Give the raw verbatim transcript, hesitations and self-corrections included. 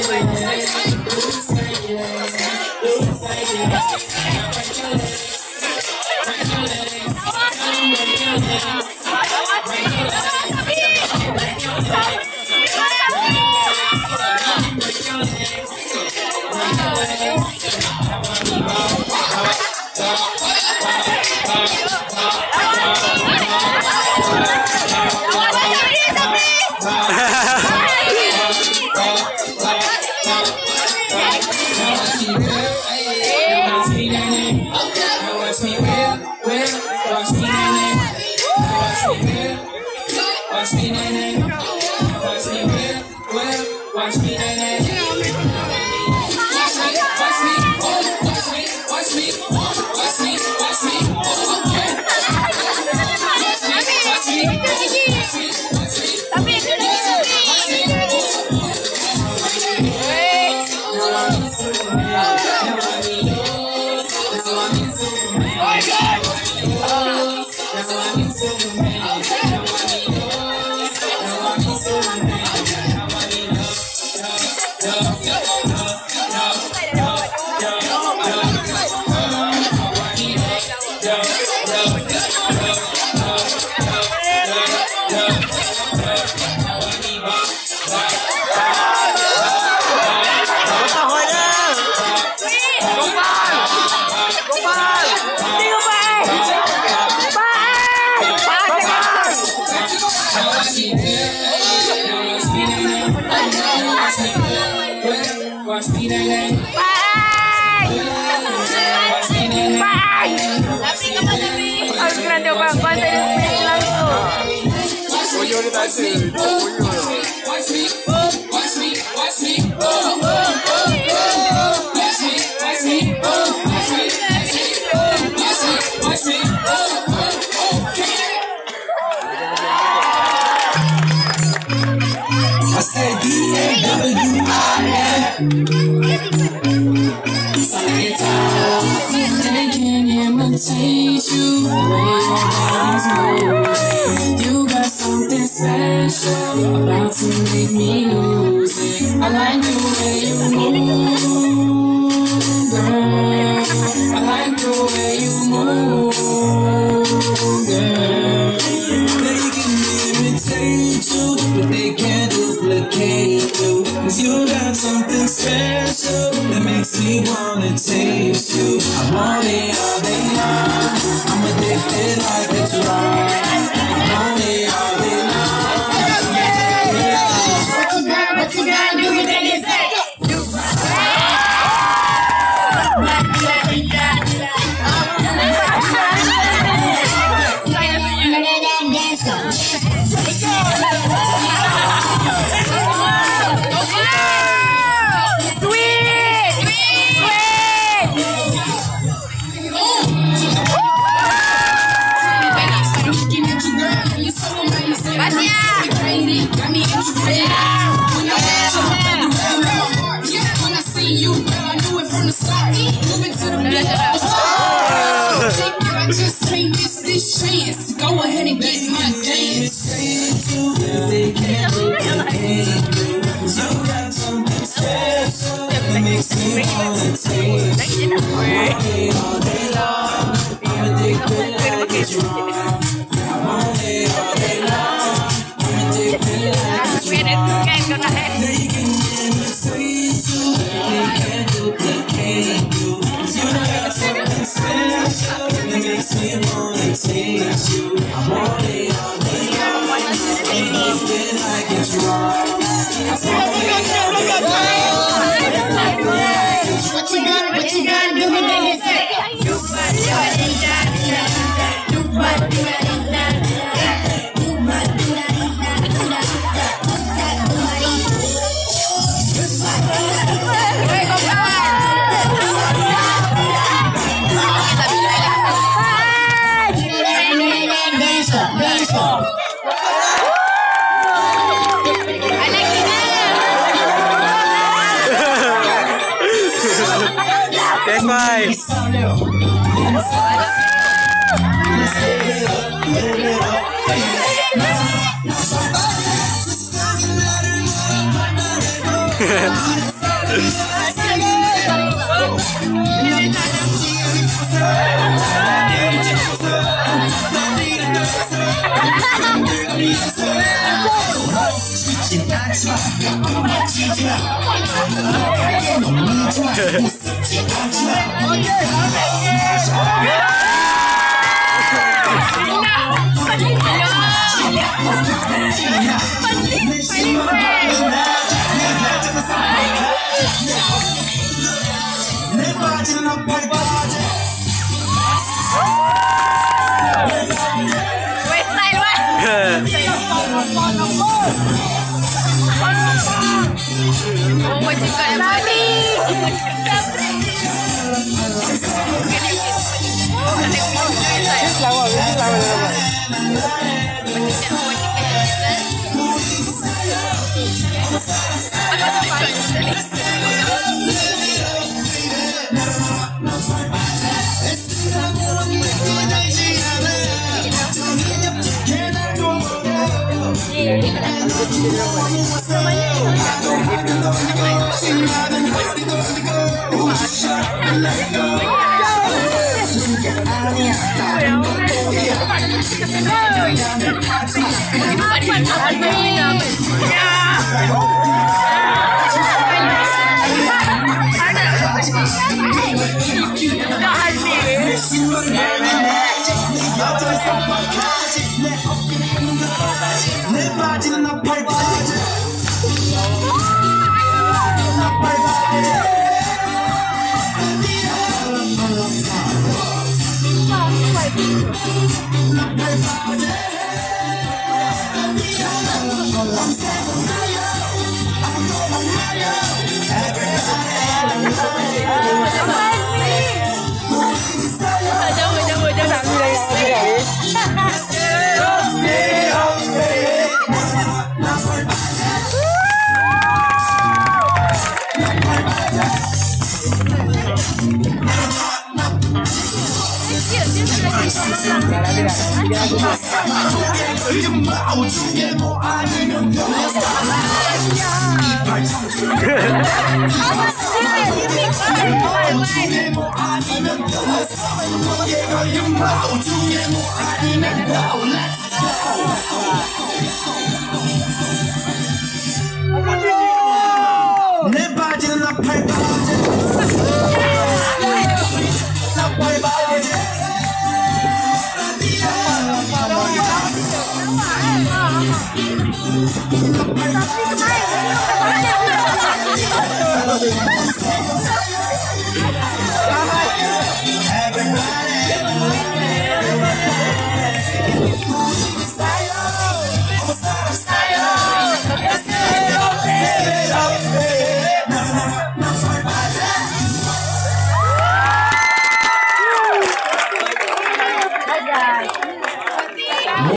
You got something special about to make me lose it. I like the way you move, girl. I like the way you move, girl. They can imitate you, but they can't duplicate you. 'Cause you got something special that makes me wanna taste you. I want it all day long. I'm addicted like a drug. I want it all day long. What you got, what you got, do you think it's that? Just can't miss this chance. Go ahead and get my dance. They can't duplicate you. 'Cause you got something special that makes me wanna taste you. I want it all day long. I'm addicted like a drug. I want it all day long. I'm addicted like a drug. They can imitate you. They can't duplicate you. 'Cause you got something special that makes me wanna taste you. I want it all day long. I'm addicted like a drug. I want it all day long. What you got, what you got, do me like this. You might do it, you might do it. That's fine. Let's go. Style.